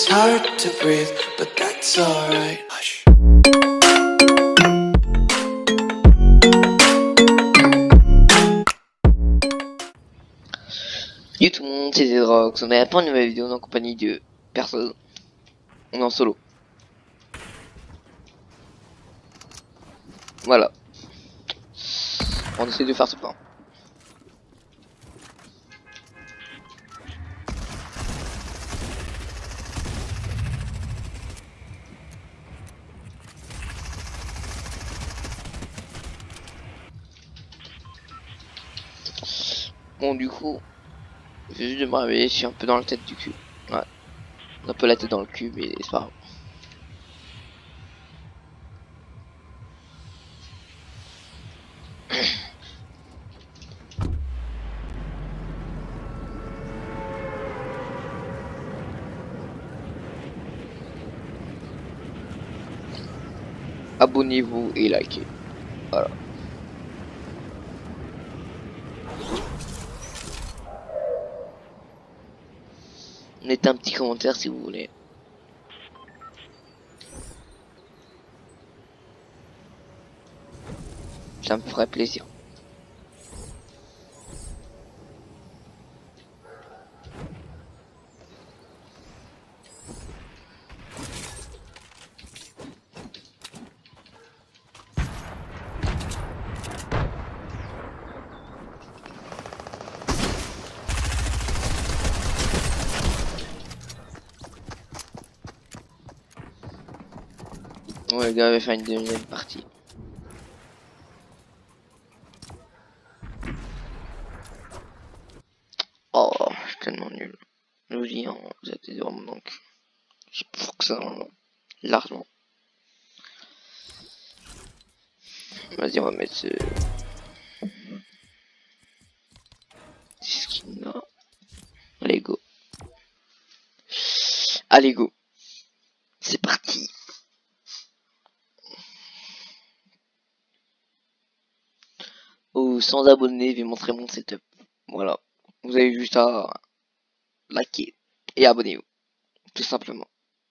hard to breathe, but that's alright. Hush. Yo tout le monde, c'est Zedrox, on est pour une nouvelle vidéo en compagnie de personne. On est en solo. Voilà. On essaie de faire ce plan. Bon du coup, je vais juste de me réveiller, je suis un peu dans la tête du cul. Ouais. Un peu la tête dans le cul, mais c'est pas grave. Abonnez-vous et likez. Voilà. Mettez un petit commentaire si vous voulez. Ça me ferait plaisir. Ouais, le gars va faire une deuxième partie. Oh, je suis tellement nul. Je vous dis, hein, vous êtes des hommes, donc je pour que ça, largement. Vas-y, on va mettre ce skin là. Allez, go. Allez, go. C'est parti. Aux 100 abonnés, je vais montrer mon setup. Voilà. Vous avez juste à liker et abonnez-vous. Tout simplement.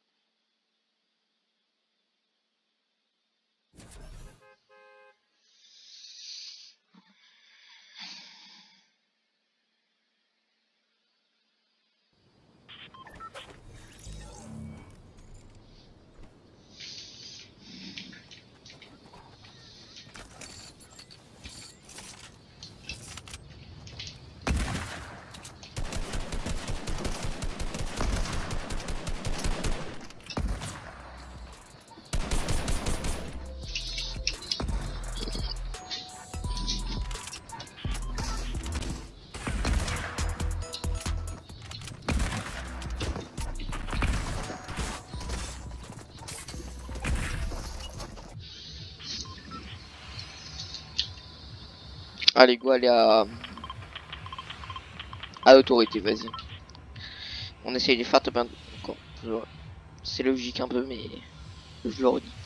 Allez, go, allez à l'autorité, vas-y. On essaye de faire top 1 encore. C'est logique un peu, mais je le redis.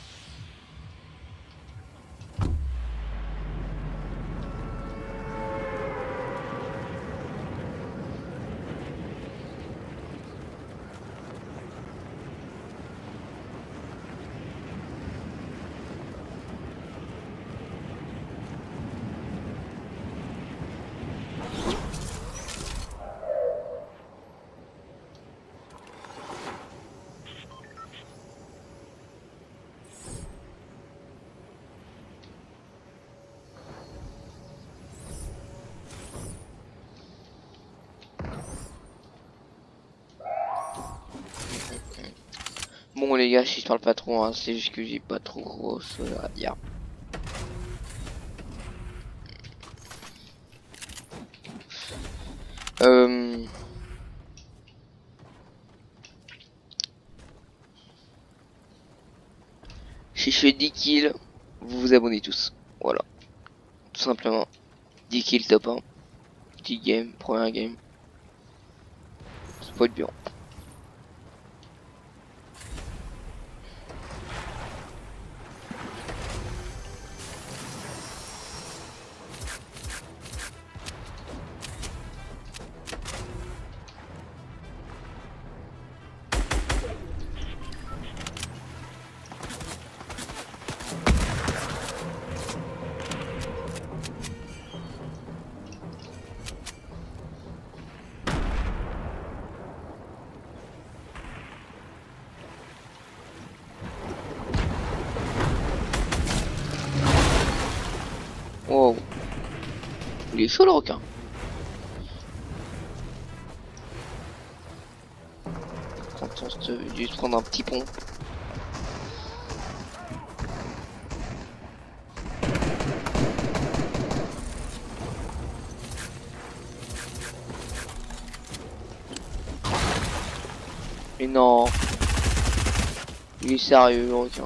Bon les gars, si je parle pas trop, hein, c'est juste que j'ai pas trop gros à dire. Si je fais 10 kills, vous vous abonnez tous. Voilà. Tout simplement. 10 kills top 1. Petit game, première game. Ça peut être bien. il est chaud le requin. Quand on se dû se prendre un petit pont. Mais non. Il est sérieux le requin.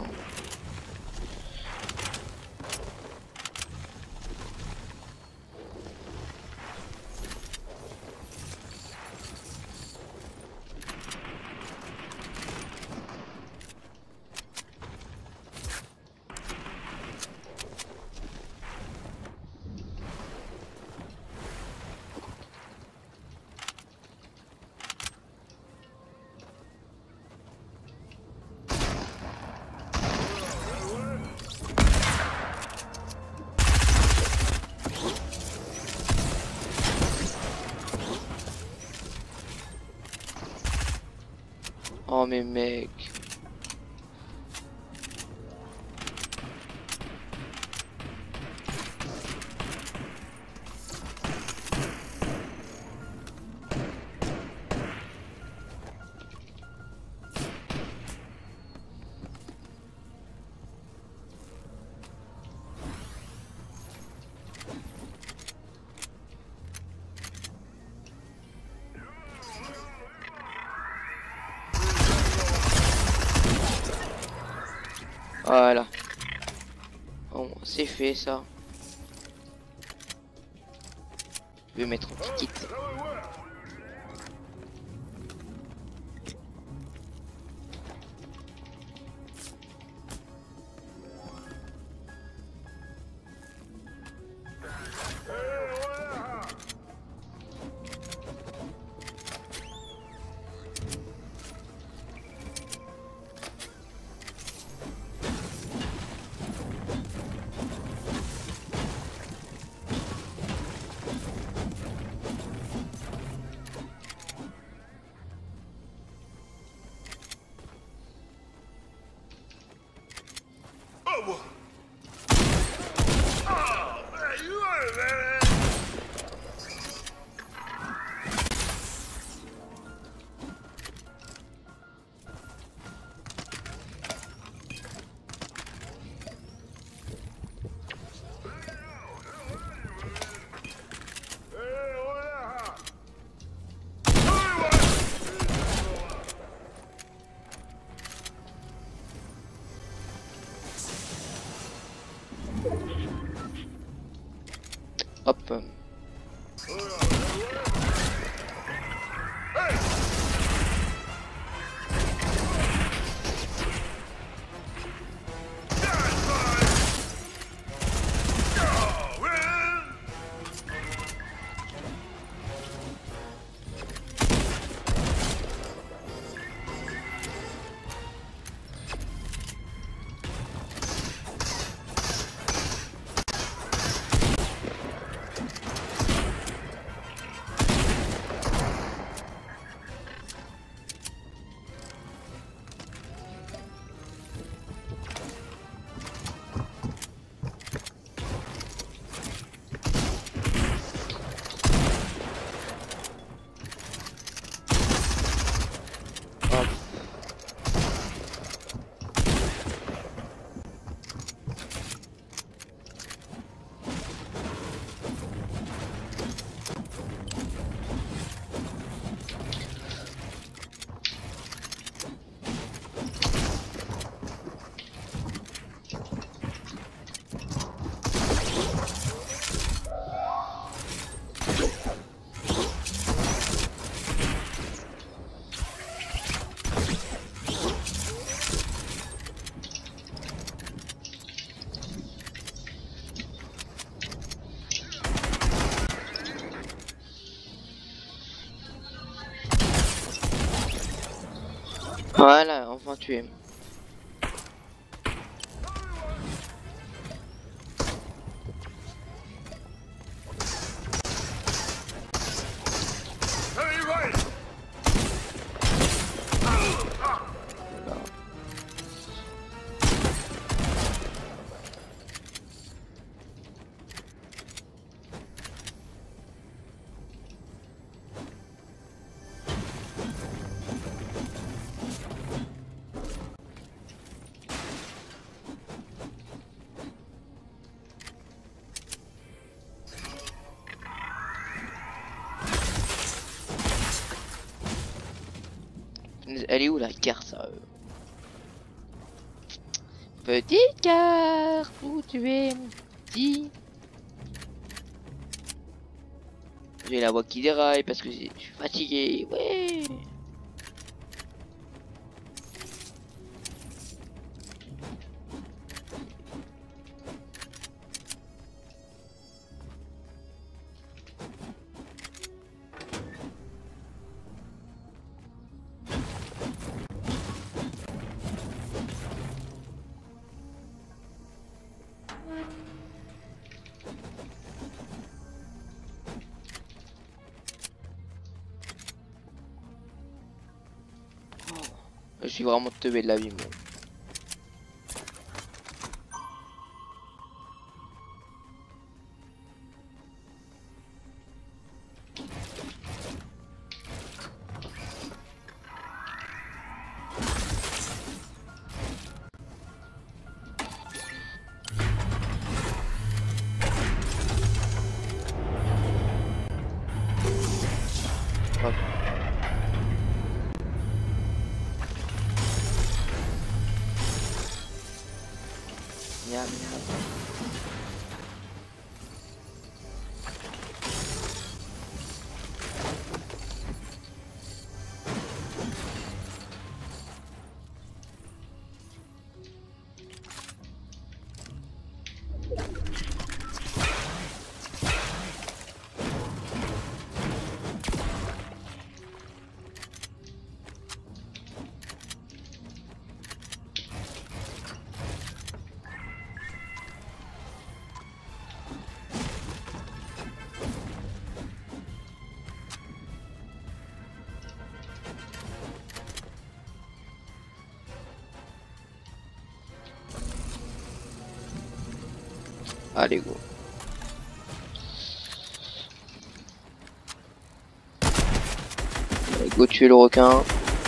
Oh mais mec. Voilà. Bon, c'est fait ça. Je vais mettre un petit kit. Hop. Voilà, enfin tué. Elle est où la carte, sérieux? Petite carte, où tu es, mon petit? J'ai la voix qui déraille parce que je suis fatigué. Ouais. Je suis vraiment teubé de la vie, moi. Miam, miam. Allez, go. Allez, go tuer le requin.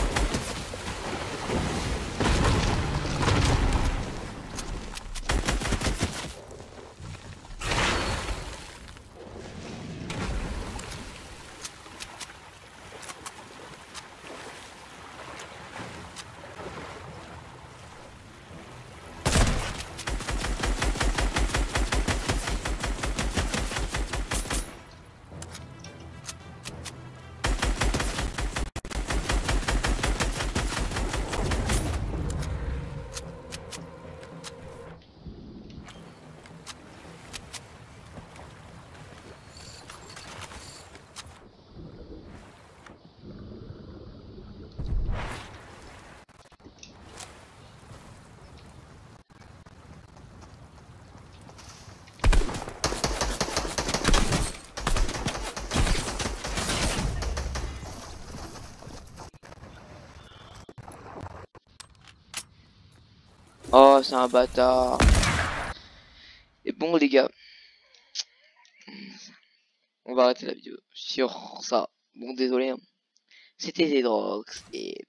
Oh, c'est un bâtard. Et bon, les gars, on va arrêter la vidéo sur ça. Bon, désolé, hein. C'était des drogues et